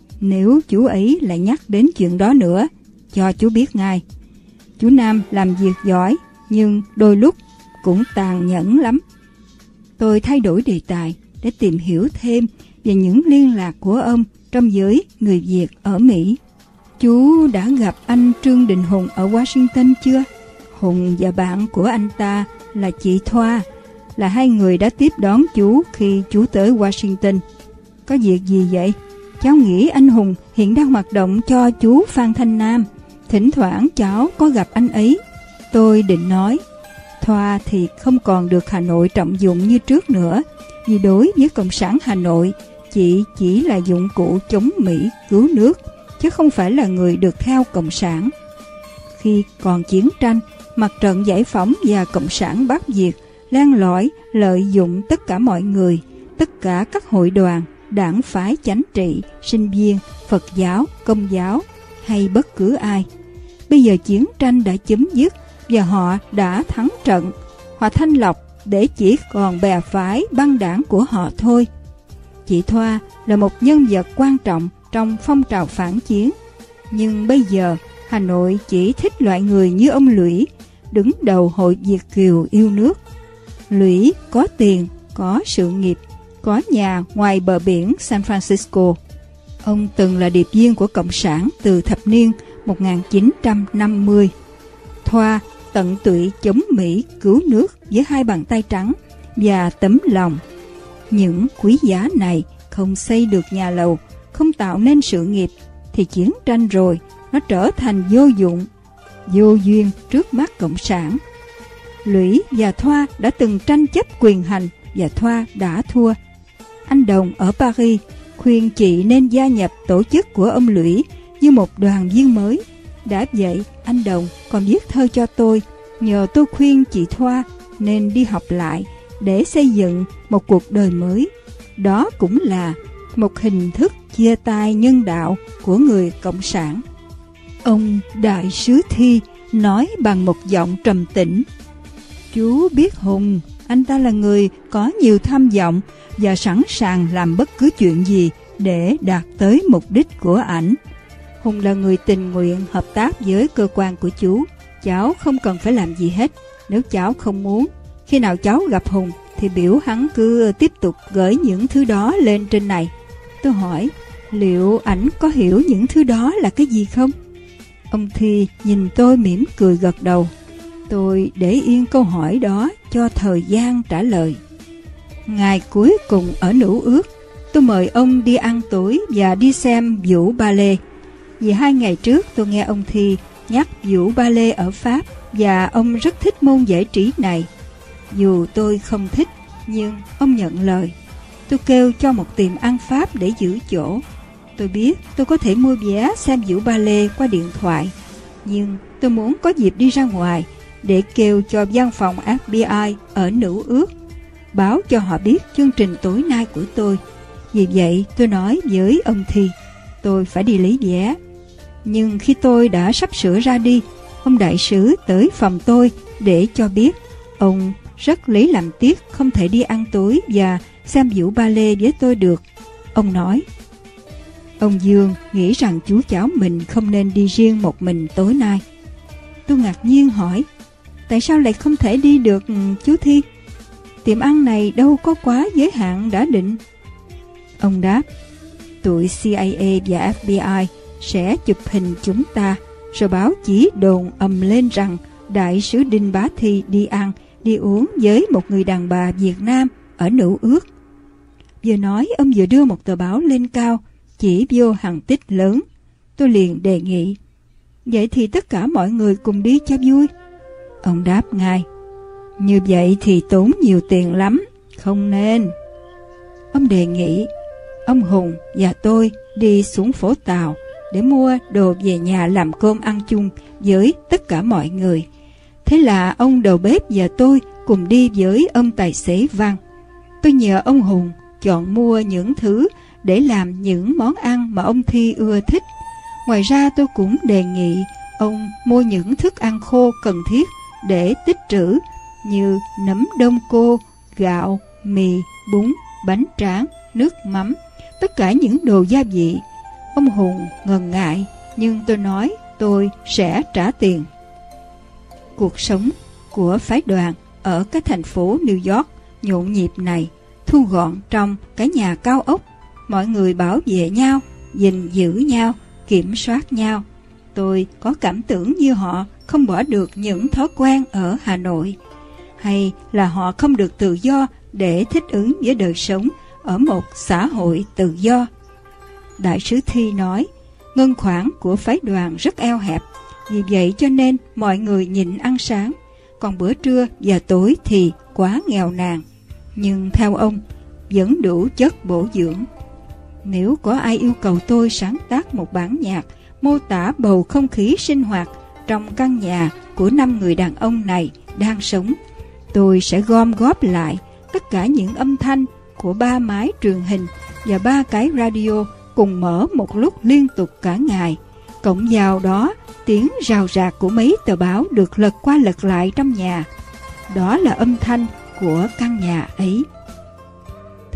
Nếu chú ấy lại nhắc đến chuyện đó nữa, cho chú biết ngay. Chú Nam làm việc giỏi, nhưng đôi lúc cũng tàn nhẫn lắm. Tôi thay đổi đề tài để tìm hiểu thêm về những liên lạc của ông trong giới người Việt ở Mỹ. Chú đã gặp anh Trương Đình Hùng ở Washington chưa? Hùng và bạn của anh ta là chị Thoa, là hai người đã tiếp đón chú khi chú tới Washington. Có việc gì vậy? Cháu nghĩ anh Hùng hiện đang hoạt động cho chú Phan Thanh Nam. Thỉnh thoảng cháu có gặp anh ấy. Tôi định nói, Thoa thì không còn được Hà Nội trọng dụng như trước nữa, vì đối với Cộng sản Hà Nội, chị chỉ là dụng cụ chống Mỹ cứu nước, chứ không phải là người được theo Cộng sản. Khi còn chiến tranh, Mặt trận Giải phóng và Cộng sản Bắc Việt len lỏi lợi dụng tất cả mọi người, tất cả các hội đoàn, đảng phái chánh trị, sinh viên, Phật giáo, Công giáo hay bất cứ ai. Bây giờ chiến tranh đã chấm dứt và họ đã thắng trận. Họ thanh lọc để chỉ còn bè phái băng đảng của họ thôi. chị Thoa là một nhân vật quan trọng trong phong trào phản chiến. Nhưng bây giờ, Hà Nội chỉ thích loại người như ông Lũy, đứng đầu Hội Việt Kiều yêu nước. Lũy có tiền, có sự nghiệp, có nhà ngoài bờ biển San Francisco. Ông từng là điệp viên của Cộng sản từ thập niên một nghìn chín trăm năm mươi. Thoa tận tụy chống Mỹ cứu nước với hai bàn tay trắng và tấm lòng. Những quý giá này không xây được nhà lầu, không tạo nên sự nghiệp, thì chiến tranh rồi nó trở thành vô dụng, vô duyên trước mắt Cộng sản. Lũy và Thoa đã từng tranh chấp quyền hành và Thoa đã thua. Anh Đồng ở Paris khuyên chị nên gia nhập tổ chức của ông Lũy như một đoàn viên mới. Đã vậy, anh Đồng còn viết thơ cho tôi, nhờ tôi khuyên chị Thoa nên đi học lại để xây dựng một cuộc đời mới. Đó cũng là một hình thức chia tay nhân đạo của người Cộng sản. Ông đại sứ Thi nói bằng một giọng trầm tĩnh: "Chú biết Hùng, anh ta là người có nhiều tham vọng và sẵn sàng làm bất cứ chuyện gì để đạt tới mục đích của ảnh. Hùng là người tình nguyện hợp tác với cơ quan của chú. Cháu không cần phải làm gì hết. Nếu cháu không muốn, khi nào cháu gặp Hùng thì biểu hắn cứ tiếp tục gửi những thứ đó lên trên này." Tôi hỏi, liệu ảnh có hiểu những thứ đó là cái gì không? Ông Thi nhìn tôi mỉm cười gật đầu. Tôi để yên câu hỏi đó cho thời gian trả lời. Ngày cuối cùng ở Nữ Ước, tôi mời ông đi ăn tối và đi xem vũ ballet. Vì hai ngày trước tôi nghe ông Thi nhắc vũ ballet ở Pháp và ông rất thích môn giải trí này. Dù tôi không thích, nhưng ông nhận lời. Tôi kêu cho một tiệm ăn Pháp để giữ chỗ. Tôi biết tôi có thể mua vé xem vũ ballet qua điện thoại, nhưng tôi muốn có dịp đi ra ngoài để kêu cho văn phòng F B I ở Nữ Ước báo cho họ biết chương trình tối nay của tôi. Vì vậy tôi nói với ông Thi tôi phải đi lấy vé. Nhưng khi tôi đã sắp sửa ra đi, ông đại sứ tới phòng tôi để cho biết ông rất lấy làm tiếc không thể đi ăn tối và xem vũ ballet với tôi được. Ông nói: "Ông Dương nghĩ rằng chú cháu mình không nên đi riêng một mình tối nay." Tôi ngạc nhiên hỏi: "Tại sao lại không thể đi được chú Thi? Tiệm ăn này đâu có quá giới hạn đã định." Ông đáp: "Tụi C I A và F B I sẽ chụp hình chúng ta, rồi báo chí đồn ầm lên rằng đại sứ Đinh Bá Thi đi ăn, đi uống với một người đàn bà Việt Nam ở Nữ Ước." Vừa nói, ông vừa đưa một tờ báo lên cao, chỉ vô hàng tích lớn. Tôi liền đề nghị: "Vậy thì tất cả mọi người cùng đi cho vui." Ông đáp ngay: "Như vậy thì tốn nhiều tiền lắm, không nên." Ông đề nghị ông Hùng và tôi đi xuống phố Tàu để mua đồ về nhà làm cơm ăn chung với tất cả mọi người. Thế là ông đầu bếp và tôi cùng đi với ông tài xế Văn. Tôi nhờ ông Hùng chọn mua những thứ để làm những món ăn mà ông Thi ưa thích. Ngoài ra tôi cũng đề nghị ông mua những thức ăn khô cần thiết để tích trữ như nấm đông cô, gạo, mì, bún, bánh tráng, nước mắm, tất cả những đồ gia vị. Ông Hùng ngần ngại, nhưng tôi nói tôi sẽ trả tiền. Cuộc sống của phái đoàn ở cái thành phố New York nhộn nhịp này, thu gọn trong cái nhà cao ốc, mọi người bảo vệ nhau, gìn giữ nhau, kiểm soát nhau. Tôi có cảm tưởng như họ không bỏ được những thói quen ở Hà Nội, hay là họ không được tự do để thích ứng với đời sống ở một xã hội tự do. Đại sứ Thi nói, ngân khoản của phái đoàn rất eo hẹp, vì vậy cho nên mọi người nhịn ăn sáng, còn bữa trưa và tối thì quá nghèo nàn. Nhưng theo ông, vẫn đủ chất bổ dưỡng. Nếu có ai yêu cầu tôi sáng tác một bản nhạc mô tả bầu không khí sinh hoạt trong căn nhà của năm người đàn ông này đang sống, tôi sẽ gom góp lại tất cả những âm thanh của ba máy truyền hình và ba cái radio cùng mở một lúc liên tục cả ngày. Cộng vào đó tiếng rào rạc của mấy tờ báo được lật qua lật lại trong nhà. Đó là âm thanh của căn nhà ấy.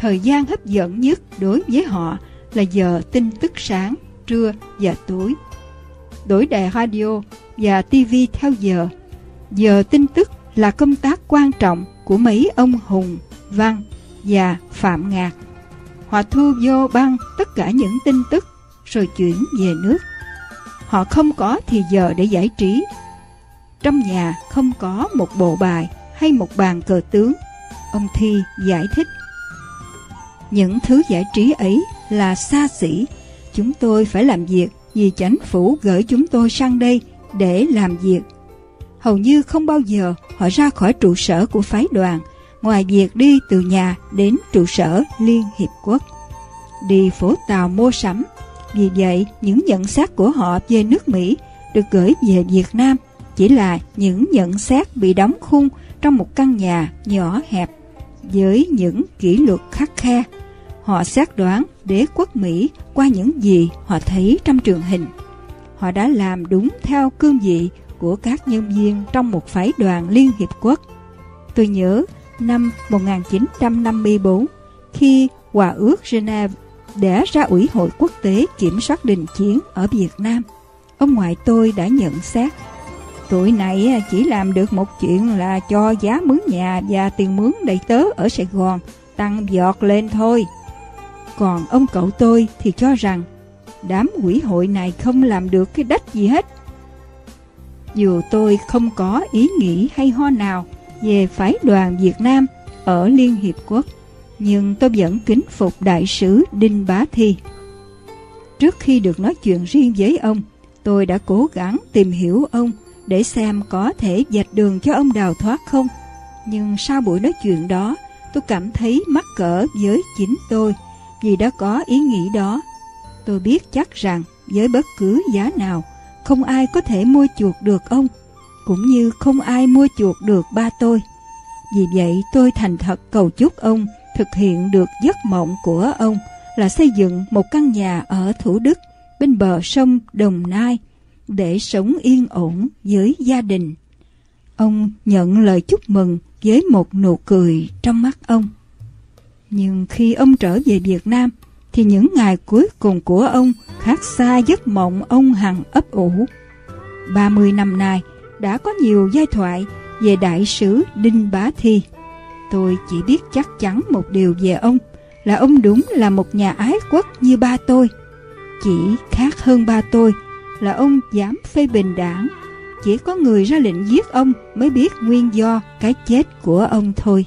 Thời gian hấp dẫn nhất đối với họ là giờ tin tức sáng, trưa và tối. Đổi đài radio và ti vi theo giờ. Giờ tin tức là công tác quan trọng của mấy ông Hùng, Văn và Phạm Ngạc. Họ thu vô băng tất cả những tin tức rồi chuyển về nước. Họ không có thì giờ để giải trí. Trong nhà không có một bộ bài hay một bàn cờ tướng, ông Thi giải thích. Những thứ giải trí ấy là xa xỉ. Chúng tôi phải làm việc vì chính phủ gửi chúng tôi sang đây để làm việc. Hầu như không bao giờ họ ra khỏi trụ sở của phái đoàn, ngoài việc đi từ nhà đến trụ sở Liên Hiệp Quốc, đi phố tàu mua sắm. Vì vậy, những nhận xét của họ về nước Mỹ được gửi về Việt Nam chỉ là những nhận xét bị đóng khung trong một căn nhà nhỏ hẹp với những kỷ luật khắt khe. Họ xét đoán đế quốc Mỹ qua những gì họ thấy trong truyền hình. Họ đã làm đúng theo cương vị của các nhân viên trong một phái đoàn Liên Hiệp Quốc. Tôi nhớ năm một nghìn chín trăm năm mươi tư, khi Hòa ước Geneva đã ra Ủy hội quốc tế kiểm soát đình chiến ở Việt Nam, ông ngoại tôi đã nhận xét: tụi này chỉ làm được một chuyện là cho giá mướn nhà và tiền mướn đầy tớ ở Sài Gòn tăng vọt lên thôi. Còn ông cậu tôi thì cho rằng đám ủy hội này không làm được cái đách gì hết. Dù tôi không có ý nghĩ hay ho nào về phái đoàn Việt Nam ở Liên Hiệp Quốc, nhưng tôi vẫn kính phục đại sứ Đinh Bá Thi. Trước khi được nói chuyện riêng với ông, tôi đã cố gắng tìm hiểu ông để xem có thể vạch đường cho ông đào thoát không. Nhưng sau buổi nói chuyện đó, tôi cảm thấy mắc cỡ với chính tôi vì đã có ý nghĩ đó. Tôi biết chắc rằng với bất cứ giá nào, không ai có thể mua chuộc được ông, cũng như không ai mua chuộc được ba tôi. Vì vậy tôi thành thật cầu chúc ông thực hiện được giấc mộng của ông là xây dựng một căn nhà ở Thủ Đức bên bờ sông Đồng Nai để sống yên ổn với gia đình. Ông nhận lời chúc mừng với một nụ cười trong mắt ông. Nhưng khi ông trở về Việt Nam thì những ngày cuối cùng của ông khác xa giấc mộng ông hằng ấp ủ. ba mươi năm nay đã có nhiều giai thoại về đại sứ Đinh Bá Thi. Tôi chỉ biết chắc chắn một điều về ông là ông đúng là một nhà ái quốc như ba tôi. Chỉ khác hơn ba tôi là ông dám phê bình đảng. Chỉ có người ra lệnh giết ông mới biết nguyên do cái chết của ông thôi.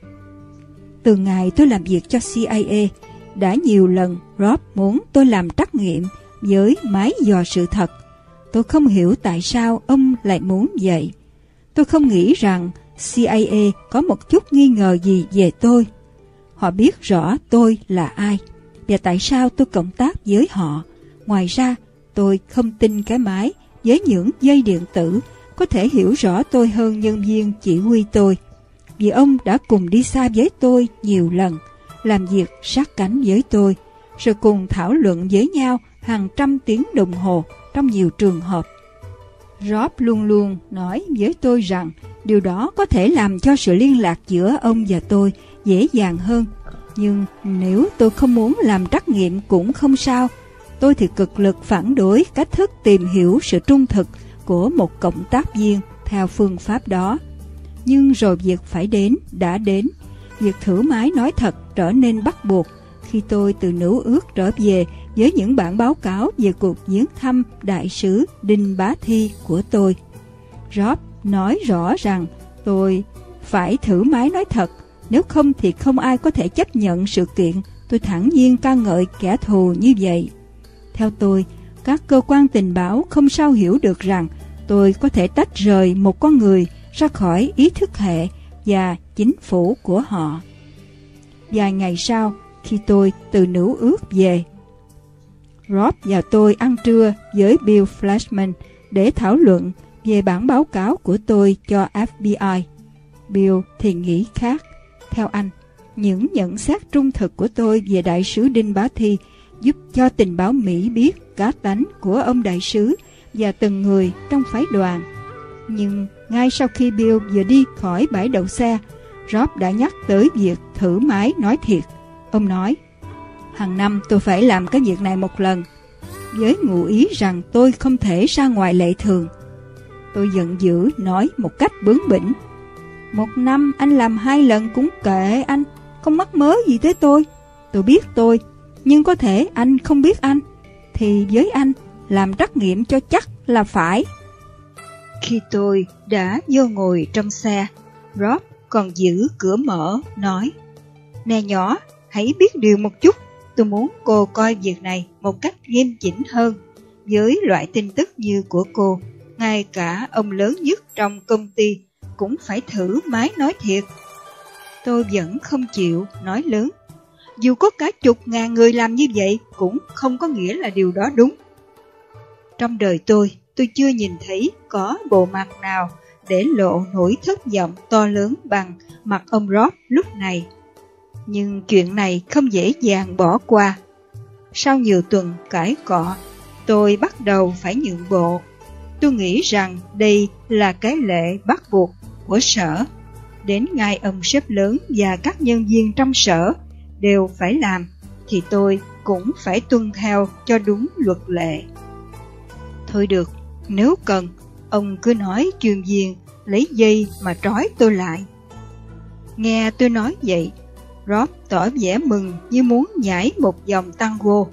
Từ ngày tôi làm việc cho C I A, đã nhiều lần Rob muốn tôi làm trắc nghiệm với máy dò sự thật. Tôi không hiểu tại sao ông lại muốn vậy. Tôi không nghĩ rằng C I A có một chút nghi ngờ gì về tôi. Họ biết rõ tôi là ai và tại sao tôi cộng tác với họ. Ngoài ra, tôi không tin cái máy với những dây điện tử có thể hiểu rõ tôi hơn nhân viên chỉ huy tôi. Vì ông đã cùng đi xa với tôi nhiều lần, làm việc sát cánh với tôi, rồi cùng thảo luận với nhau hàng trăm tiếng đồng hồ trong nhiều trường hợp. Rob luôn luôn nói với tôi rằng điều đó có thể làm cho sự liên lạc giữa ông và tôi dễ dàng hơn. Nhưng nếu tôi không muốn làm trắc nghiệm cũng không sao. Tôi thì cực lực phản đối cách thức tìm hiểu sự trung thực của một cộng tác viên theo phương pháp đó. Nhưng rồi việc phải đến đã đến. Việc thử máy nói thật trở nên bắt buộc khi tôi từ Nữ ước trở về với những bản báo cáo về cuộc viếng thăm đại sứ Đinh Bá Thi của tôi. Rob nói rõ rằng tôi phải thử máy nói thật, nếu không thì không ai có thể chấp nhận sự kiện tôi thản nhiên ca ngợi kẻ thù như vậy. Theo tôi, các cơ quan tình báo không sao hiểu được rằng tôi có thể tách rời một con người ra khỏi ý thức hệ và chính phủ của họ. Vài ngày sau, khi tôi từ Nữ ước về, Rob và tôi ăn trưa với Bill Flashman để thảo luận về bản báo cáo của tôi cho F B I. Bill thì nghĩ khác. Theo anh, những nhận xét trung thực của tôi về đại sứ Đinh Bá Thi giúp cho tình báo Mỹ biết cá tánh của ông đại sứ và từng người trong phái đoàn. Nhưng ngay sau khi Bill vừa đi khỏi bãi đậu xe, Rob đã nhắc tới việc thử máy nói thiệt. Ông nói, hàng năm tôi phải làm cái việc này một lần, với ngụ ý rằng tôi không thể ra ngoài lệ thường. Tôi giận dữ nói một cách bướng bỉnh, một năm anh làm hai lần cũng kệ anh, không mắc mớ gì tới tôi. Tôi biết tôi, nhưng có thể anh không biết anh, thì với anh, làm trắc nghiệm cho chắc là phải. Khi tôi đã vô ngồi trong xe, Rob còn giữ cửa mở, nói, nè nhỏ, hãy biết điều một chút, tôi muốn cô coi việc này một cách nghiêm chỉnh hơn. Với loại tin tức như của cô, ngay cả ông lớn nhất trong công ty cũng phải thử máy nói thiệt. Tôi vẫn không chịu nói lớn. Dù có cả chục ngàn người làm như vậy cũng không có nghĩa là điều đó đúng. Trong đời tôi, tôi chưa nhìn thấy có bộ mặt nào để lộ nỗi thất vọng to lớn bằng mặt ông Rob lúc này. Nhưng chuyện này không dễ dàng bỏ qua. Sau nhiều tuần cãi cọ, tôi bắt đầu phải nhượng bộ. Tôi nghĩ rằng đây là cái lệ bắt buộc của sở. Đến ngày ông sếp lớn và các nhân viên trong sở đều phải làm, thì tôi cũng phải tuân theo cho đúng luật lệ. Thôi được, nếu cần, ông cứ nói chuyên viên lấy dây mà trói tôi lại. Nghe tôi nói vậy, Rob tỏ vẻ mừng như muốn nhảy một vòng tango.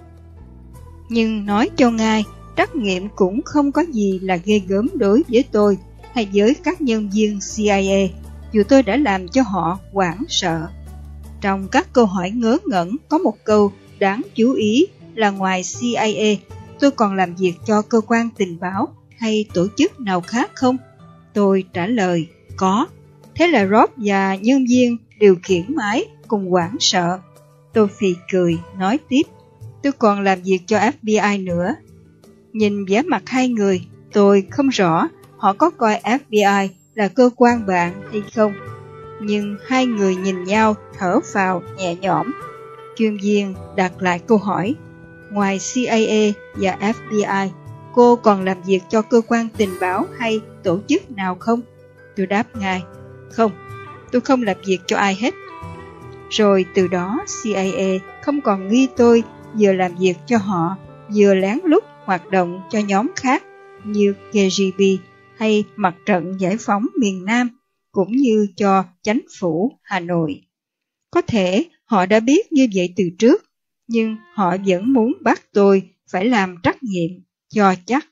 Nhưng nói cho ngay, trắc nghiệm cũng không có gì là ghê gớm đối với tôi hay với các nhân viên C I A, dù tôi đã làm cho họ hoảng sợ. Trong các câu hỏi ngớ ngẩn có một câu đáng chú ý là ngoài C I A, tôi còn làm việc cho cơ quan tình báo hay tổ chức nào khác không? Tôi trả lời, có. Thế là Rob và nhân viên điều khiển máy cùng hoảng sợ. Tôi phì cười, nói tiếp, tôi còn làm việc cho F B I nữa. Nhìn vẻ mặt hai người, tôi không rõ họ có coi F B I là cơ quan bạn hay không. Nhưng hai người nhìn nhau thở phào nhẹ nhõm. Chuyên viên đặt lại câu hỏi, ngoài C I A và F B I, cô còn làm việc cho cơ quan tình báo hay tổ chức nào không? Tôi đáp ngay, không, tôi không làm việc cho ai hết. Rồi từ đó C I A không còn nghi tôi vừa làm việc cho họ, vừa lén lút hoạt động cho nhóm khác như K G B hay Mặt trận Giải phóng miền Nam, cũng như cho chính phủ Hà Nội. Có thể họ đã biết như vậy từ trước, nhưng họ vẫn muốn bắt tôi phải làm trắc nghiệm cho chắc.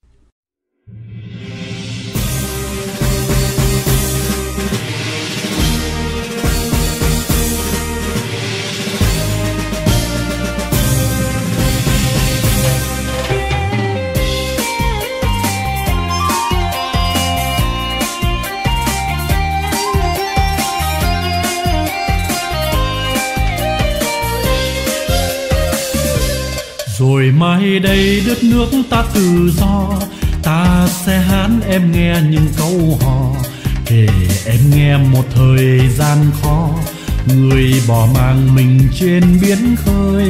Rồi mai đây đất nước ta tự do, ta sẽ hát em nghe những câu hò, kể em nghe một thời gian khó, người bỏ mang mình trên biển khơi.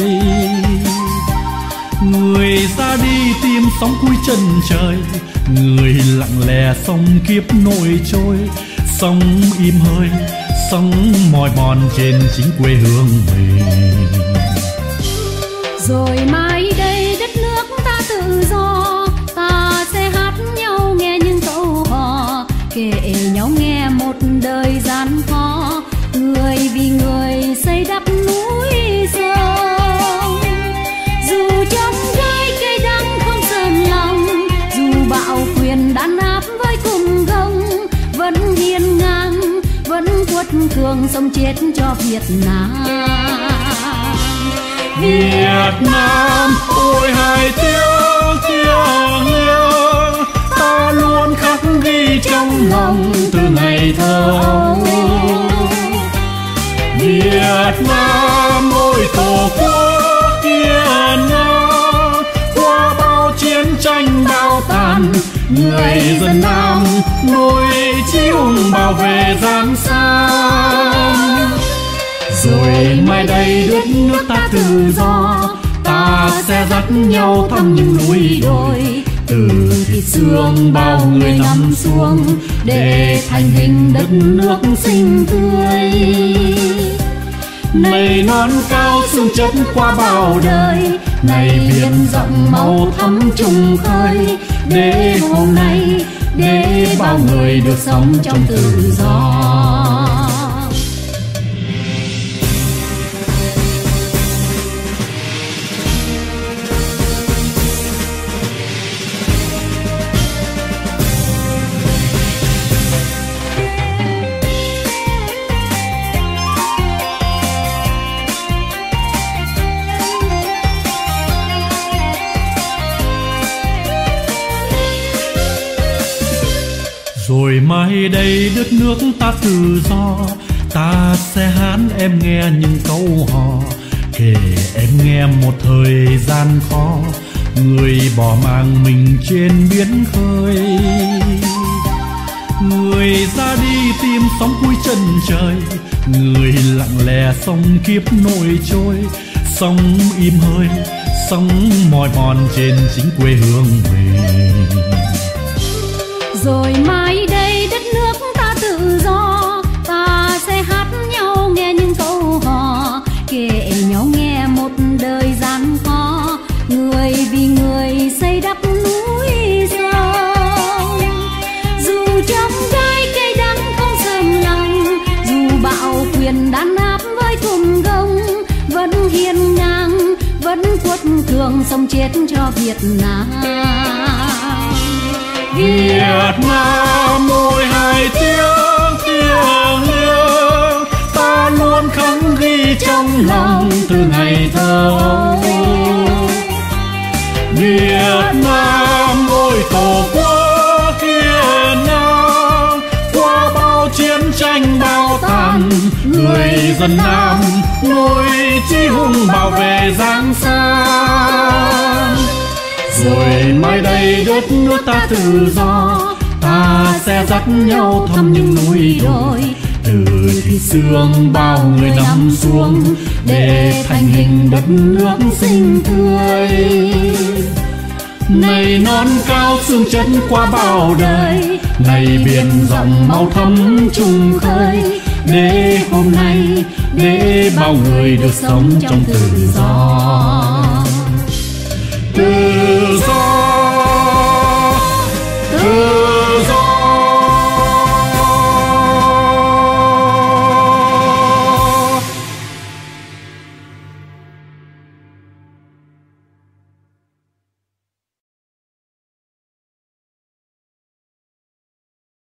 Người ra đi tìm sóng cuối chân trời, người lặng lẽ sông kiếp nổi trôi, sông im hơi, sông mỏi mòn trên chính quê hương mình. Rồi mai đây đất nước ta tự do, ta sẽ hát nhau nghe những câu hò, kể nhau nghe một đời gian khó, người vì người xây đắp núi sông. Dù trong gai cây đắng không sờn lòng, dù bạo quyền đàn áp với cùng gông, vẫn hiên ngang, vẫn quật cường sống chết cho Việt Nam. Việt Nam ôi hài tiếng thiêng liêng, ta luôn khắc ghi trong lòng từ ngày thơ ấu. Việt Nam ôi tổ quốc hiền ngang, qua bao chiến tranh bao tàn, người dân Nam nối chí hùng bảo vệ giang sơn. Rồi mai đây đất nước ta tự do, ta sẽ dắt nhau thăm những núi đồi, từ thịt xương bao người nằm xuống để thành hình đất nước xinh tươi. này non cao xương chất qua bao đời, này biển rộng màu thắm trùng khơi, để hôm nay để bao người được sống trong tự do. Rồi mai đây đất nước ta tự do, ta sẽ hát em nghe những câu hò, kể em nghe một thời gian khó, người bỏ mang mình trên biển khơi. Người ra đi tìm sóng cuối chân trời, người lặng lẽ sông kiếp nổi trôi, sông im hơi, sông mỏi mòn trên chính quê hương mình. Rồi mai đây đất nước ta tự do, ta sẽ hát nhau nghe những câu hò, kể nhau nghe một đời gian khó, người vì người xây đắp núi sông. Dù trong gai cây đắng không sờn lòng, dù bạo quyền đàn áp với thùng gông, vẫn hiên ngang, vẫn quật cường sống chết cho Việt Nam. Việt Nam ôi hai tiếng thiêng liêng, ta luôn khắc ghi trong lòng từ ngày thơ ấu. Việt Nam ôi tổ quốc hiền ngang, qua bao chiến tranh bao tàn, người dân Nam nuôi chí hùng bảo vệ Giang Sơn. Rồi mai đây đất nước ta tự do, ta sẽ dắt nhau thăm những núi đồi, từ thịt xương bao người nằm xuống, để thành hình đất nước xinh tươi. Này non cao xương chất qua bao đời, này biển rộng màu thắm trùng khơi, để hôm nay để bao người được sống trong tự do. Tự do, tự